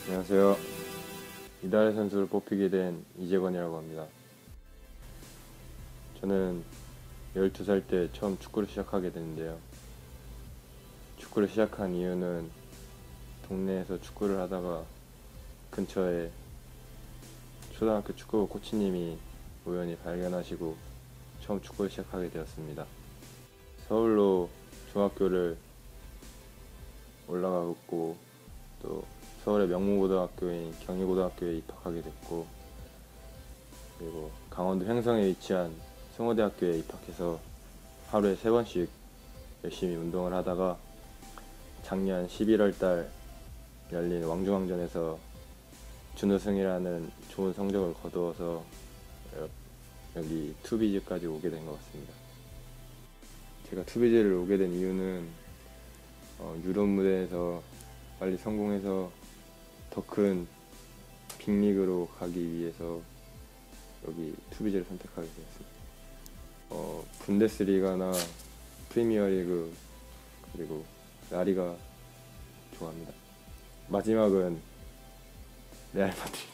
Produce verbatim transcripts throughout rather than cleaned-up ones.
안녕하세요. 이달의 선수를 뽑히게 된 이재건이라고 합니다. 저는 열두 살 때 처음 축구를 시작하게 됐는데요. 축구를 시작한 이유는 동네에서 축구를 하다가 근처에 초등학교 축구 코치님이 우연히 발견하시고 처음 축구를 시작하게 되었습니다. 서울로 중학교를 올라가고 또 서울의 명문고등학교인 경희고등학교에 입학하게 됐고, 그리고 강원도 횡성에 위치한 승호대학교에 입학해서 하루에 세 번씩 열심히 운동을 하다가 작년 십일월 달 열린 왕중왕전에서 준우승이라는 좋은 성적을 거두어서 여기 투비즈까지 오게 된 것 같습니다. 제가 투비즈를 오게 된 이유는 어, 유럽 무대에서 빨리 성공해서 더 큰 빅리그로 가기 위해서 여기 투비즈를 선택하게 되었습니다. 어, 분데스리가나 프리미어리그 그리고 라리가 좋아합니다. 마지막은 레알 마드리드.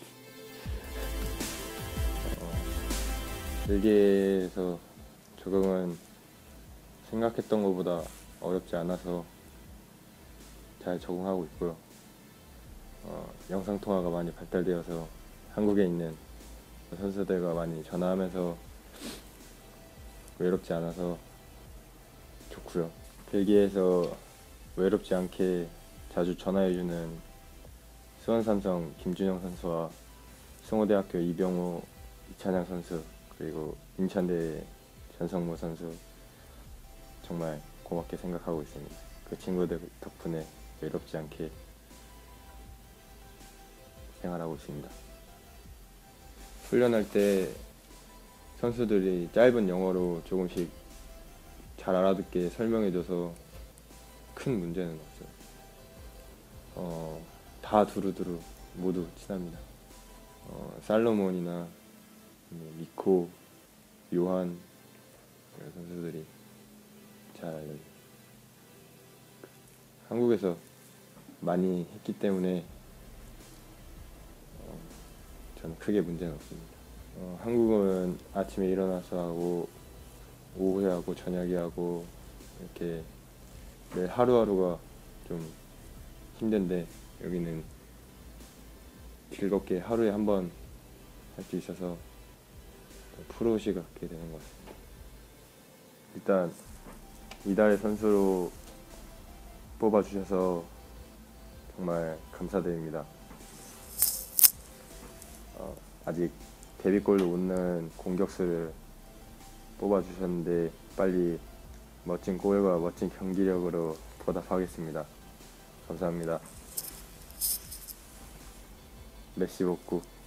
어, 벨기에에서 적응은 생각했던 것보다 어렵지 않아서 잘 적응하고 있고요. 어, 영상통화가 많이 발달되어서 한국에 있는 선수들과 많이 전화하면서 외롭지 않아서 좋고요. 벨기에에서 외롭지 않게 자주 전화해주는 수원삼성 김준영 선수와 승호대학교 이병우, 이찬양 선수, 그리고 인천대 전성무 선수 정말 고맙게 생각하고 있습니다. 그 친구들 덕분에 외롭지 않게 생활하고 있습니다. 훈련할 때 선수들이 짧은 영어로 조금씩 잘 알아듣게 설명해줘서 큰 문제는 없어요. 어, 다 두루두루 모두 친합니다. 어, 살로몬이나 미코, 요한 이런 선수들이 잘 알려요. 한국에서 많이 했기 때문에 어, 저는 크게 문제는 없습니다. 어, 한국은 아침에 일어나서 하고 오후에 하고 저녁에 하고 이렇게 매일 하루하루가 좀 힘든데 여기는 즐겁게 하루에 한 번 할 수 있어서 프로시 같게 되는 것 같습니다. 일단 이달의 선수로 뽑아주셔서 정말 감사드립니다. 어, 아직 데뷔골도 못 넣은 공격수를 뽑아주셨는데 빨리 멋진 골과 멋진 경기력으로 보답하겠습니다. 감사합니다. 메시 복구.